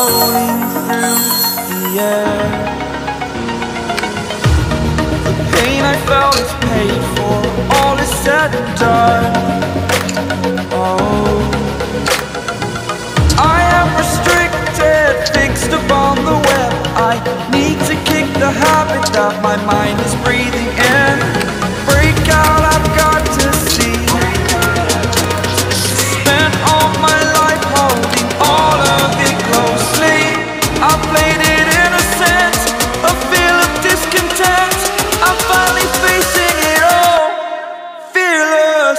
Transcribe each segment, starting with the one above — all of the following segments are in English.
floating through the air. The pain I felt is paid for, all is said and done. Oh, I am restricted, fixed upon the web. I need to kick the habit that my mind is breathing in. Break out, I've got to see. Spent all my life holding all of it closely. I played it innocent, a feel of discontent. I'm finally facing it all, fearless.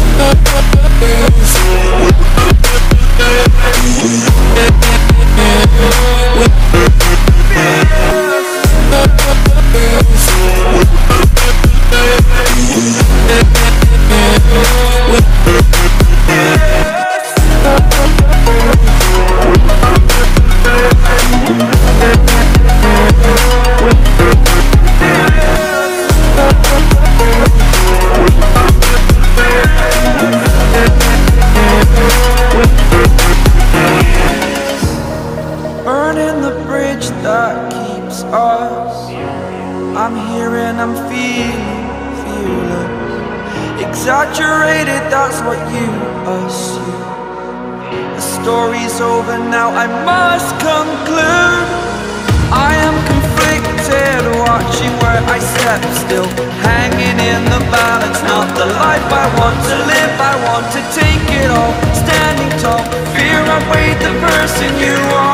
Burning the bridge that keeps us. I'm here and I'm feeling fearless. Exaggerated, that's what you assume. The story's over now, I must conclude. I am conflicted, watching where I step still, hanging in the balance. Not the life I want to live, I want to take it all. Standing tall, fear I weighed the person you are.